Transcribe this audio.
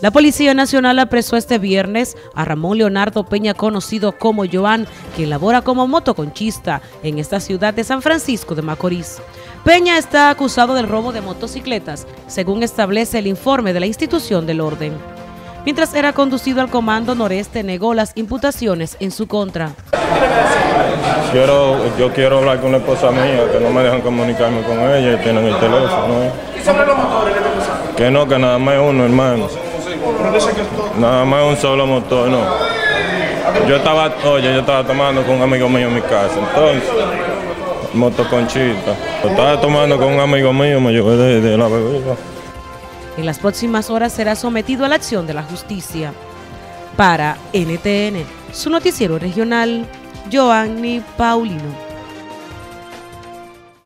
La Policía Nacional apresó este viernes a Ramón Leonardo Peña, conocido como Joan, quien labora como motoconchista en esta ciudad de San Francisco de Macorís. Peña está acusado del robo de motocicletas, según establece el informe de la institución del orden. Mientras era conducido al Comando Noreste, negó las imputaciones en su contra. Yo quiero hablar con la esposa mía, que no me dejan comunicarme con ella y tienen el teléfono. ¿Y sobre los motores qué te pasa? Que no, que nada más uno, hermano. Pero dice que esto... Nada más un solo motor, no. Yo estaba tomando con un amigo mío en mi casa, entonces, motoconchita. Yo estaba tomando con un amigo mío, me llevé de la bebida. En las próximas horas será sometido a la acción de la justicia. Para NTN, su noticiero regional, Joanny Paulino.